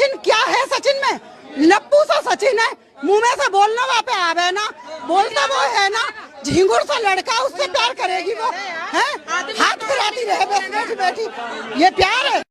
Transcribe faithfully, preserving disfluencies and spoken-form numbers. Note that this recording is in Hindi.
सचिन क्या है? सचिन में लप्पू सा सचिन है, मुंह में से बोलना वहाँ पे आवे ना, बोलता वो है ना, झिंगुर सा लड़का, उससे प्यार करेगी वो है? हाथ फिराती रहे बस बैठी बैठी, ये प्यार है?